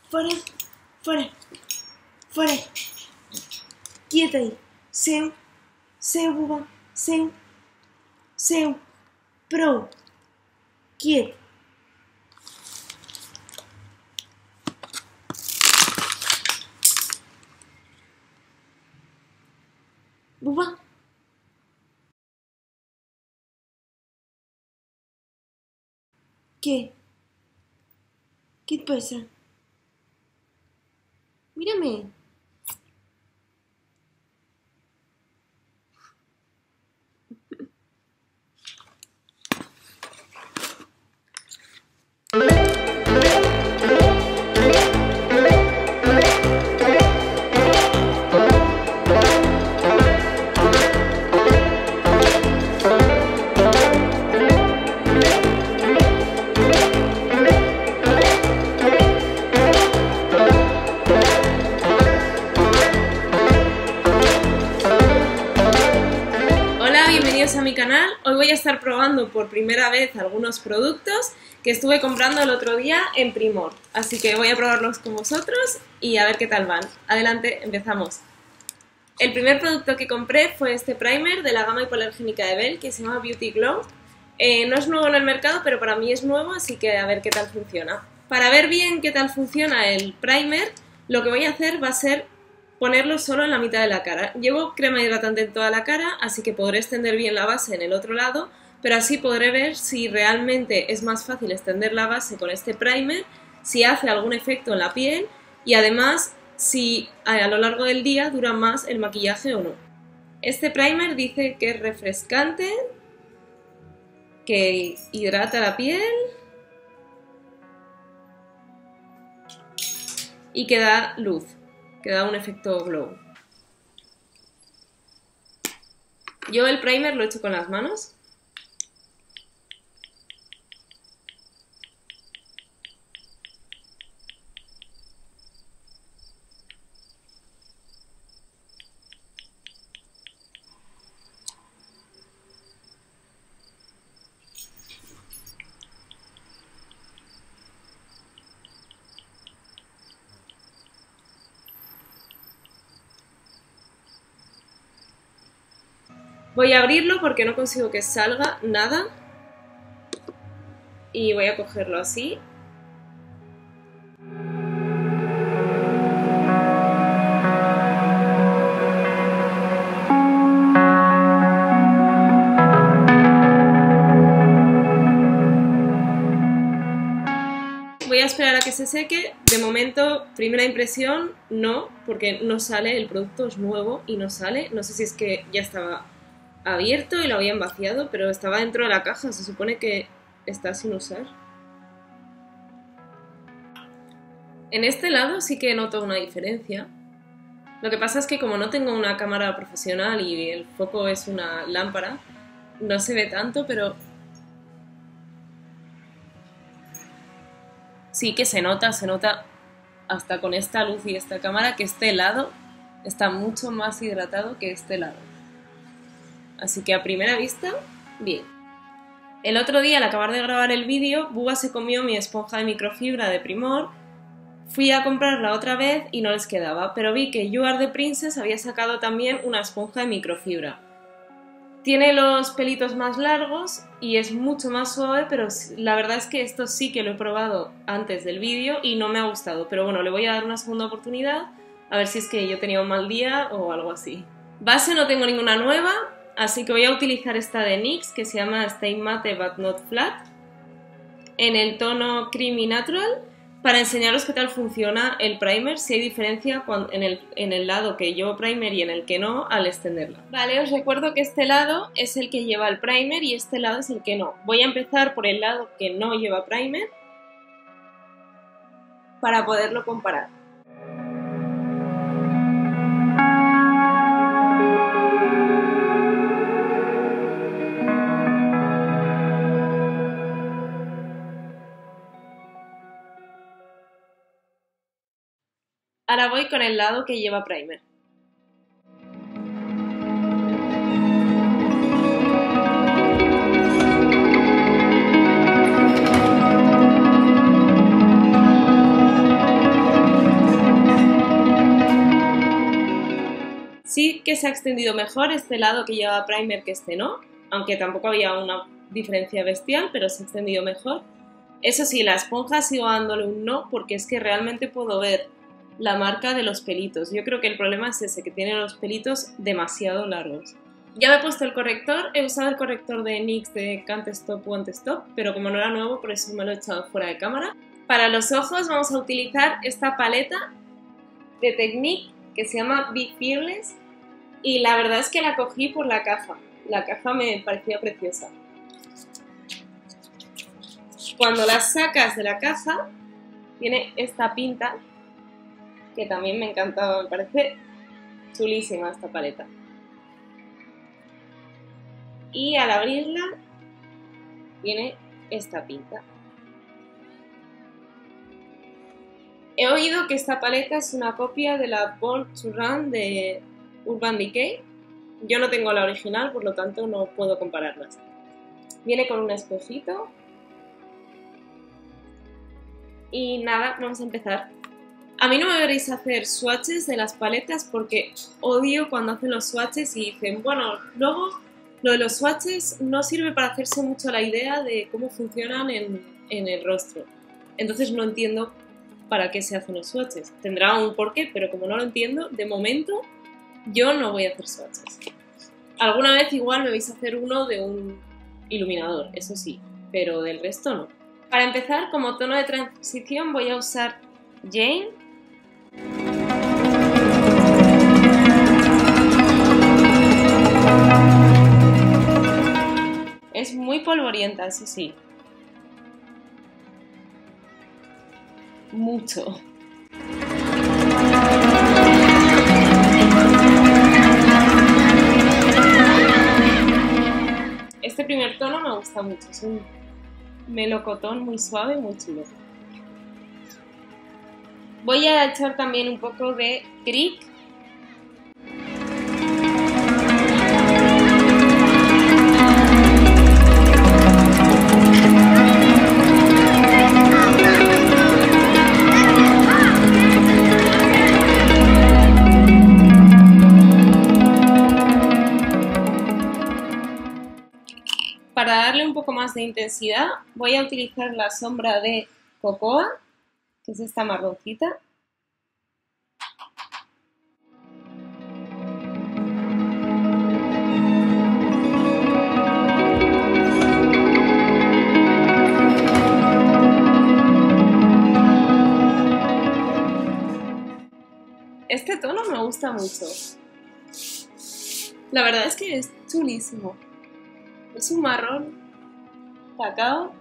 Fora, fora, fora. Quieta aí. Seu, Buba, seu. Prou. Quieto. Buba. ¿Qué? ¿Qué te pasa? Mírame. A mi canal. Hoy voy a estar probando por primera vez algunos productos que estuve comprando el otro día en Primor, así que voy a probarlos con vosotros y a ver qué tal van. Adelante, empezamos. El primer producto que compré fue este primer de la gama hipoalergénica de Bell que se llama Beauty Glow. No es nuevo en el mercado, pero para mí es nuevo, así que a ver qué tal funciona. Para ver bien qué tal funciona el primer, lo que voy a hacer va a ser ponerlo solo en la mitad de la cara. Llevo crema hidratante en toda la cara, así que podré extender bien la base en el otro lado, pero así podré ver si realmente es más fácil extender la base con este primer, si hace algún efecto en la piel y además si a lo largo del día dura más el maquillaje o no. Este primer dice que es refrescante, que hidrata la piel y que da luz, que da un efecto glow. Yo el primer lo he hecho con las manos. Voy a abrirlo porque no consigo que salga nada y voy a cogerlo así. Voy a esperar a que se seque. De momento, primera impresión, no, porque no sale, el producto es nuevo y no sale. No sé si es que ya estaba abierto y lo habían vaciado, pero estaba dentro de la caja, se supone que está sin usar. En este lado sí que noto una diferencia. Lo que pasa es que como no tengo una cámara profesional y el foco es una lámpara, no se ve tanto, pero sí que se nota hasta con esta luz y esta cámara que este lado está mucho más hidratado que este lado. Así que a primera vista, bien. El otro día, al acabar de grabar el vídeo, Buba se comió mi esponja de microfibra de Primor. Fui a comprarla otra vez y no les quedaba, pero vi que You Are the Princess había sacado también una esponja de microfibra. Tiene los pelitos más largos y es mucho más suave, pero la verdad es que esto sí que lo he probado antes del vídeo y no me ha gustado. Pero bueno, le voy a dar una segunda oportunidad, a ver si es que yo tenía un mal día o algo así. Base no tengo ninguna nueva. Así que voy a utilizar esta de NYX que se llama Stay Matte But Not Flat en el tono Creamy Natural para enseñaros qué tal funciona el primer, si hay diferencia en el lado que llevo primer y en el que no al extenderla. Vale, os recuerdo que este lado es el que lleva el primer y este lado es el que no. Voy a empezar por el lado que no lleva primer para poderlo comparar. Ahora voy con el lado que lleva primer. que se ha extendido mejor este lado que lleva primer que este no, aunque tampoco había una diferencia bestial, pero se ha extendido mejor. Eso sí, la esponja sigo dándole un no porque es que realmente puedo ver la marca de los pelitos. Yo creo que el problema es ese, que tiene los pelitos demasiado largos. Ya me he puesto el corrector, he usado el corrector de NYX de Can't Stop, Won't Stop, pero como no era nuevo, por eso me lo he echado fuera de cámara. Para los ojos vamos a utilizar esta paleta de Technique que se llama Be Fearless y la verdad es que la cogí por la caja. La caja me parecía preciosa. Cuando la sacas de la caja, tiene esta pinta que también me encantaba, me parece chulísima esta paleta. Y al abrirla, tiene esta pinta. He oído que esta paleta es una copia de la Born to Run de Urban Decay. Yo no tengo la original, por lo tanto no puedo compararlas. Viene con un espejito. Y nada, vamos a empezar. A mí no me veréis hacer swatches de las paletas porque odio cuando hacen los swatches y dicen, bueno, luego lo de los swatches no sirve para hacerse mucho la idea de cómo funcionan en el rostro. Entonces no entiendo para qué se hacen los swatches. Tendrá un porqué, pero como no lo entiendo, de momento yo no voy a hacer swatches. Alguna vez igual me vais a hacer uno de un iluminador, eso sí, pero del resto no. Para empezar, como tono de transición voy a usar Jane. Es muy polvorienta, eso sí. Mucho. Este primer tono me gusta mucho, es un melocotón muy suave y muy chulo. Voy a echar también un poco de Crick. Para darle un poco más de intensidad voy a utilizar la sombra de Cocoa, que es esta marroncita. Este tono me gusta mucho. La verdad es que es chulísimo. Es un marrón cacao.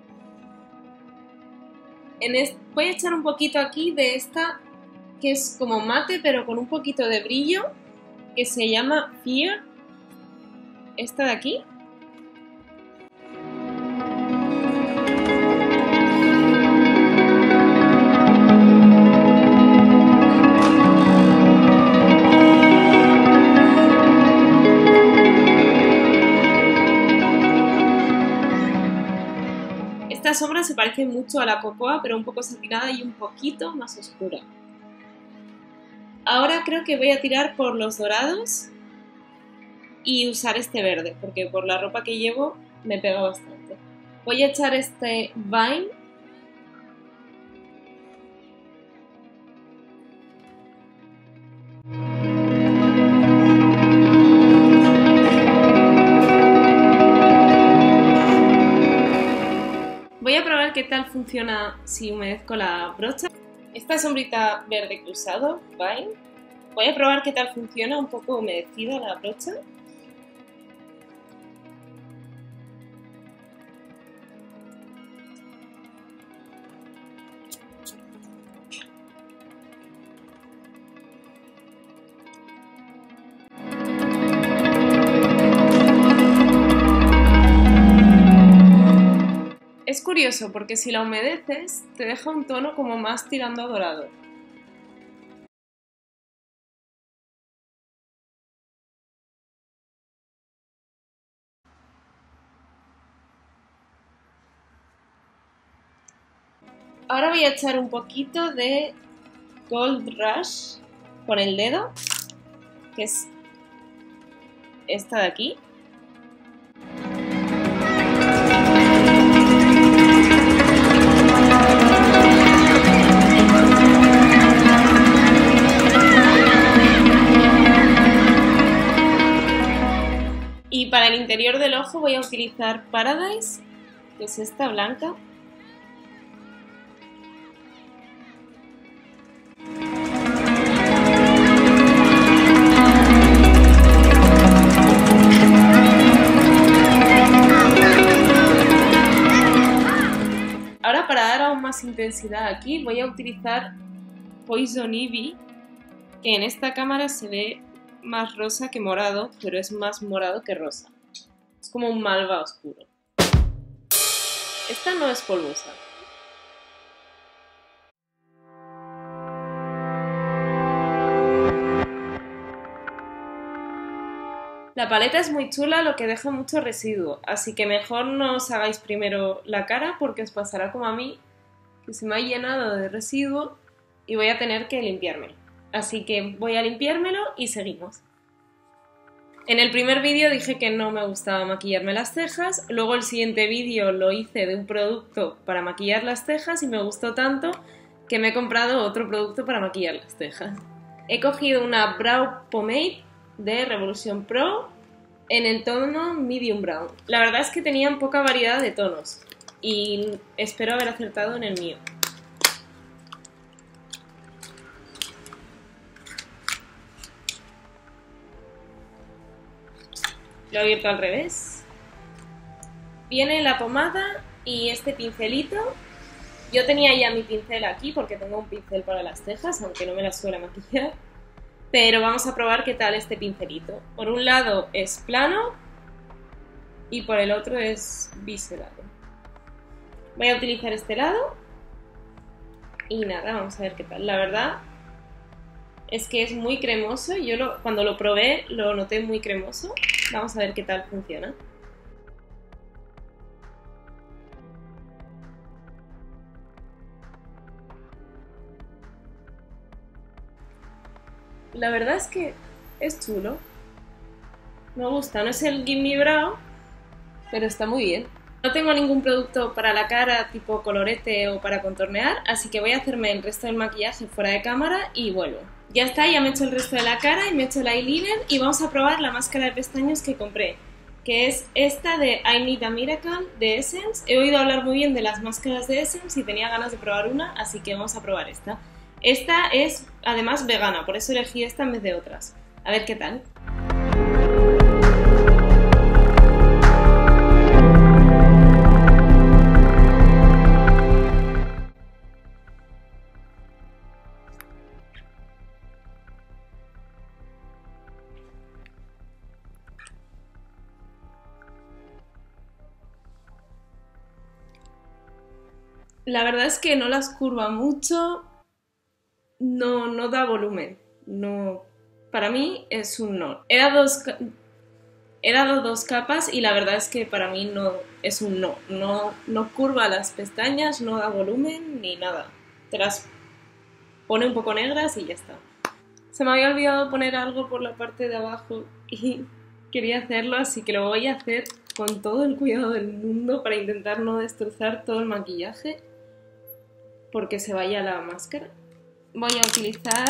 Voy a echar un poquito aquí de esta que es como mate pero con un poquito de brillo, que se llama Fear. Esta de aquí. Esta sombra se parece mucho a la Cocoa, pero un poco satinada y un poquito más oscura. Ahora creo que voy a tirar por los dorados y usar este verde, porque por la ropa que llevo me pega bastante. Voy a echar este Vine. Voy a probar qué tal funciona si humedezco la brocha. Esta sombrita verde que he usado, Vine, voy a probar qué tal funciona un poco humedecida la brocha. Es curioso porque si la humedeces te deja un tono como más tirando a dorado. Ahora voy a echar un poquito de Gold Rush con el dedo, que es esta de aquí. Y para el interior del ojo voy a utilizar Paradise, que es esta blanca. Ahora, para dar aún más intensidad aquí, voy a utilizar Poison Ivy, que en esta cámara se ve más rosa que morado, pero es más morado que rosa. Es como un malva oscuro. Esta no es polvosa. La paleta es muy chula, lo que deja mucho residuo, así que mejor no os hagáis primero la cara porque os pasará como a mí, que se me ha llenado de residuo y voy a tener que limpiármelo. Así que voy a limpiármelo y seguimos. En el primer vídeo dije que no me gustaba maquillarme las cejas, luego el siguiente vídeo lo hice de un producto para maquillar las cejas y me gustó tanto que me he comprado otro producto para maquillar las cejas. He cogido una Brow Pomade de Revolution Pro en el tono Medium Brown. La verdad es que tenían poca variedad de tonos y espero haber acertado en el mío. Lo he abierto al revés. Viene la pomada y este pincelito. Yo tenía ya mi pincel aquí porque tengo un pincel para las cejas, aunque no me las suele maquillar. Pero vamos a probar qué tal este pincelito. Por un lado es plano y por el otro es biselado. Voy a utilizar este lado y nada, vamos a ver qué tal. La verdad es que es muy cremoso. Yo cuando lo probé lo noté muy cremoso. Vamos a ver qué tal funciona. La verdad es que es chulo. Me gusta, no es el Gimme Brow, pero está muy bien. No tengo ningún producto para la cara tipo colorete o para contornear, así que voy a hacerme el resto del maquillaje fuera de cámara y vuelvo. Ya está, ya me he hecho el resto de la cara y me he hecho el eyeliner y vamos a probar la máscara de pestañas que compré, que es esta de I Need a Miracle de Essence. He oído hablar muy bien de las máscaras de Essence y tenía ganas de probar una, así que vamos a probar esta. Esta es además vegana, por eso elegí esta en vez de otras. A ver qué tal. La verdad es que no las curva mucho, no da volumen, no, para mí es un no. He dado dos capas y la verdad es que para mí no es un no. No curva las pestañas, no da volumen ni nada. Te las pone un poco negras y ya está. Se me había olvidado poner algo por la parte de abajo y quería hacerlo, así que lo voy a hacer con todo el cuidado del mundo para intentar no destrozar todo el maquillaje porque se vaya la máscara. Voy a utilizar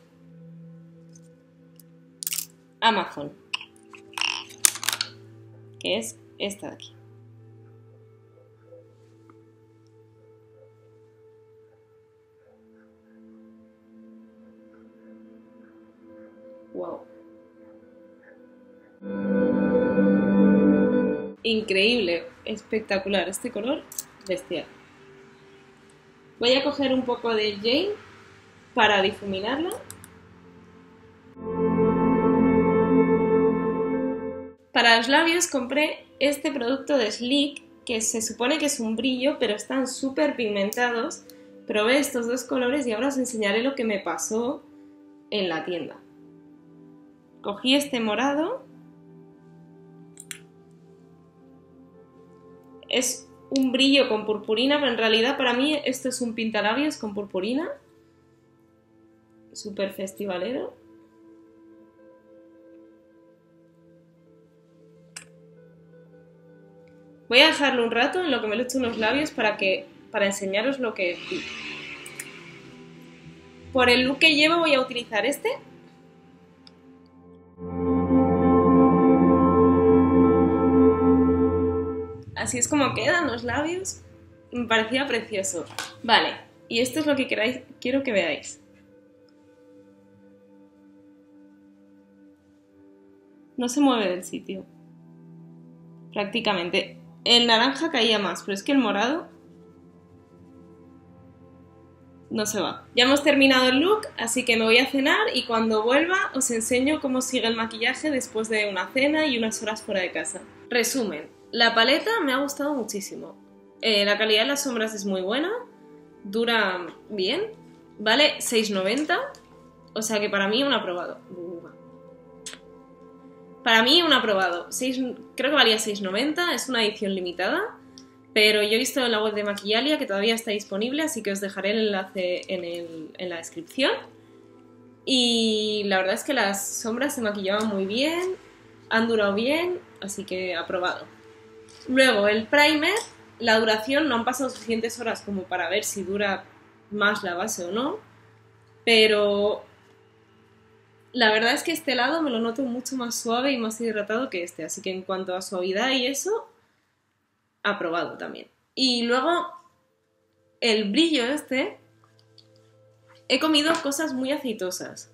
Amazon, que es esta de aquí. Wow. Increíble, espectacular, este color bestial. Voy a coger un poco de Jane para difuminarla. Para los labios compré este producto de Sleek, que se supone que es un brillo, pero están súper pigmentados. Probé estos dos colores y ahora os enseñaré lo que me pasó en la tienda. Cogí este morado. Es un brillo con purpurina, pero en realidad para mí esto es un pintalabios con purpurina. Súper festivalero. Voy a dejarlo un rato en lo que me lo echo en los labios para enseñaros lo que vi. Por el look que llevo voy a utilizar este. Así es como quedan los labios. Me parecía precioso. Vale, y esto es lo que quiero que veáis. No se mueve del sitio. Prácticamente. El naranja caía más, pero es que el morado no se va. Ya hemos terminado el look, así que me voy a cenar y cuando vuelva os enseño cómo sigue el maquillaje después de una cena y unas horas fuera de casa. Resumen, la paleta me ha gustado muchísimo. La calidad de las sombras es muy buena, dura bien, vale 6,90, o sea que para mí un aprobado. Para mí un aprobado. Creo que valía 6,90, es una edición limitada. Pero yo he visto en la web de Maquillalia que todavía está disponible, así que os dejaré el enlace en la descripción. Y la verdad es que las sombras se maquillaban muy bien, han durado bien, así que aprobado. Luego el primer, la duración, no han pasado suficientes horas como para ver si dura más la base o no, pero la verdad es que este lado me lo noto mucho más suave y más hidratado que este, así que en cuanto a suavidad y eso, aprobado también. Y luego el brillo este, he comido cosas muy aceitosas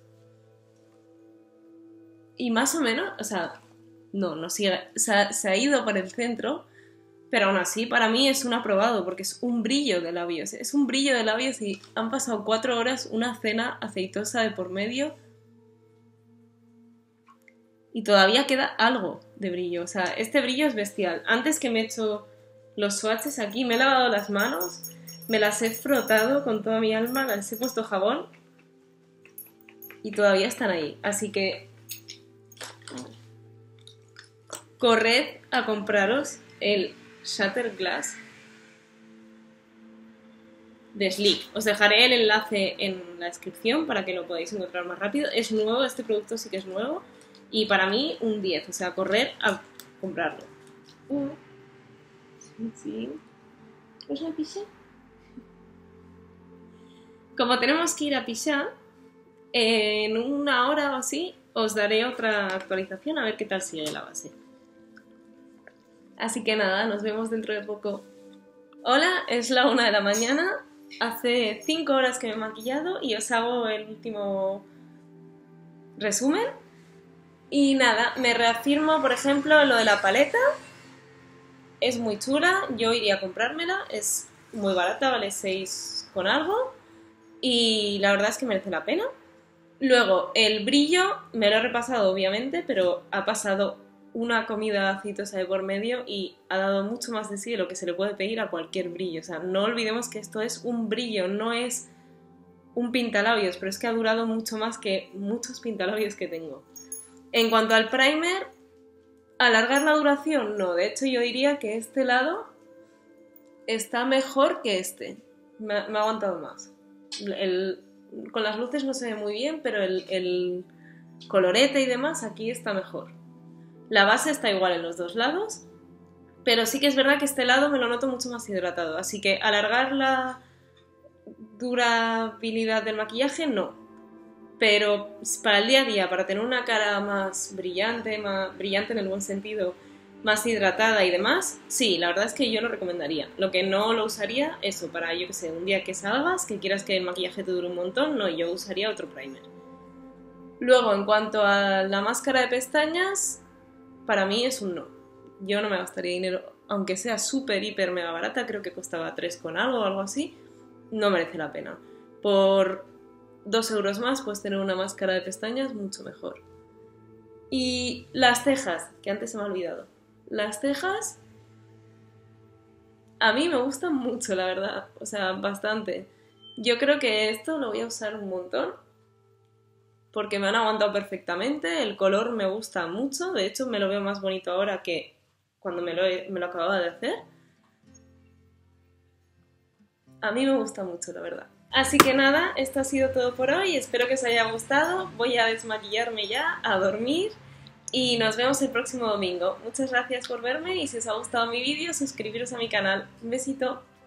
y más o menos, o sea, no sigue, se ha ido por el centro, pero aún así para mí es un aprobado porque es un brillo de labios, es un brillo de labios y han pasado 4 horas, una cena aceitosa de por medio y todavía queda algo de brillo, o sea, este brillo es bestial. Antes que me he hecho los swatches aquí, me he lavado las manos, me las he frotado con toda mi alma, les he puesto jabón y todavía están ahí. Así que corred a compraros el Shattered Glass de Sleek. Os dejaré el enlace en la descripción para que lo podáis encontrar más rápido. Es nuevo, este producto sí que es nuevo y para mí un 10, o sea, correr a comprarlo. Sí. ¿Os la pisa? Como tenemos que ir a pisar, en una hora o así os daré otra actualización a ver qué tal sigue la base. Así que nada, nos vemos dentro de poco. Hola, es la 1 de la mañana, hace 5 horas que me he maquillado y os hago el último resumen. Y nada, me reafirmo, por ejemplo, lo de la paleta. Es muy chula, yo iría a comprármela, es muy barata, vale 6 con algo y la verdad es que merece la pena. Luego, el brillo, me lo he repasado obviamente, pero ha pasado una comida aceitosa de por medio y ha dado mucho más de sí de lo que se le puede pedir a cualquier brillo. O sea, no olvidemos que esto es un brillo, no es un pintalabios, pero es que ha durado mucho más que muchos pintalabios que tengo. En cuanto al primer, alargar la duración, no. De hecho, yo diría que este lado está mejor que este. Me ha aguantado más. Con las luces no se ve muy bien, pero el colorete y demás aquí está mejor. La base está igual en los dos lados, pero sí que es verdad que este lado me lo noto mucho más hidratado. Así que alargar la durabilidad del maquillaje, no. Pero para el día a día, para tener una cara más brillante en el buen sentido, más hidratada y demás, sí, la verdad es que yo lo recomendaría. Lo que no lo usaría, eso, para, yo que sé, un día que salgas, que quieras que el maquillaje te dure un montón, no, yo usaría otro primer. Luego, en cuanto a la máscara de pestañas, para mí es un no. Yo no me gastaría dinero, aunque sea súper, hiper, mega barata, creo que costaba 3 con algo o algo así, no merece la pena. Por 2 euros más puedes tener una máscara de pestañas mucho mejor. Y las cejas, que antes se me ha olvidado. Las cejas a mí me gustan mucho, la verdad, o sea, bastante. Yo creo que esto lo voy a usar un montón porque me han aguantado perfectamente, el color me gusta mucho, de hecho me lo veo más bonito ahora que cuando me lo acababa de hacer. A mí me gusta mucho, la verdad. Así que nada, esto ha sido todo por hoy, espero que os haya gustado, voy a desmaquillarme ya, a dormir y nos vemos el próximo domingo. Muchas gracias por verme y si os ha gustado mi vídeo, suscribiros a mi canal. Un besito.